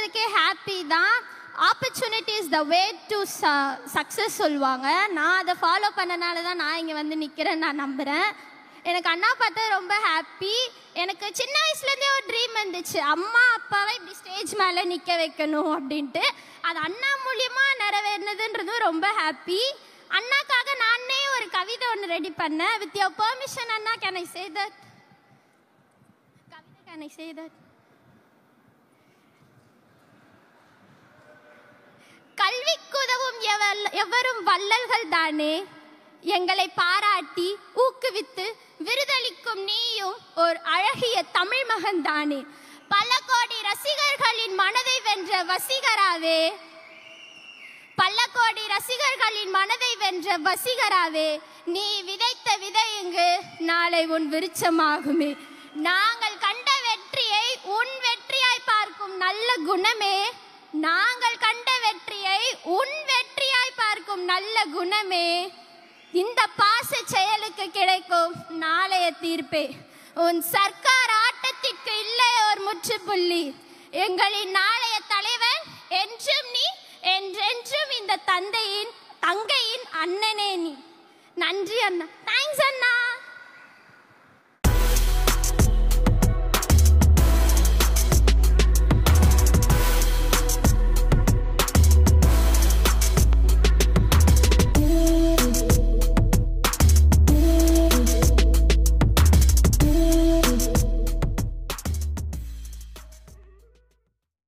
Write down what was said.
இருக்கிறதுக்கே happy தான். Opportunity is the way to success சொல்லுவாங்க. நான் அதை ஃபாலோ பண்ணனால தான் நான் இங்கே வந்து நிற்கிறேன்னு நான் நம்புகிறேன். எனக்கு அண்ணா பார்த்தா ரொம்ப ஹாப்பி. எனக்கு சின்ன வயசுலேருந்தே ஒரு ட்ரீம் இருந்துச்சு, அம்மா அப்பாவை இப்படி ஸ்டேஜ் மேலே நிற்க வைக்கணும் அப்படின்ட்டு. அது அண்ணா மூலியமாக நிறைவேறினதுன்றதும் ரொம்ப ஹாப்பி. அண்ணாக்காக நானே ஒரு கவிதை ஒன்று ரெடி பண்ணேன். வித் யுவர் பெர்மிஷன் அண்ணா, கேன் ஐ சே தட்? கவிதை கேன் ஐ சே தட்? கல்விக்குதவும் எவரும் வள்ளல்கள் தானே, எங்களை பாராட்டி ஊக்குவித்து விருதளிக்கும் நீயும் ஒரு அழகிய தமிழ் மகன் தானே. பல கோடி ரசிகர்களின் மனதை வென்ற வசீகராவே, பல கோடி ரசிகர்களின் மனதை வென்ற வசீகராவே, நீ விதைத்த விதை இங்கு நாளை உன் விருட்சமாகுமே. நாங்கள் கண்ட வெற்றியை உன் வெற்றியாய் பார்க்கும் நல்ல குணமே, நாங்கள் கண்ட வெற்றியை உன் வெற்றியாய் பார்க்கும் நல்ல குணமே, இந்த பாச செயலுக்கு கிடைக்கும் நாளைய தீர்ப்பே. உன் சர்க்கார் ஆட்டத்திற்கு இல்லை ஒரு முற்றுப்புள்ளி. எங்களின் நாளைய தலைவன் என்றும் நீ, என்றென்றும் இந்த தங்கையின் அண்ணனே நீ. நன்றி அண்ணா. தேங்க்ஸ் அண்ணா.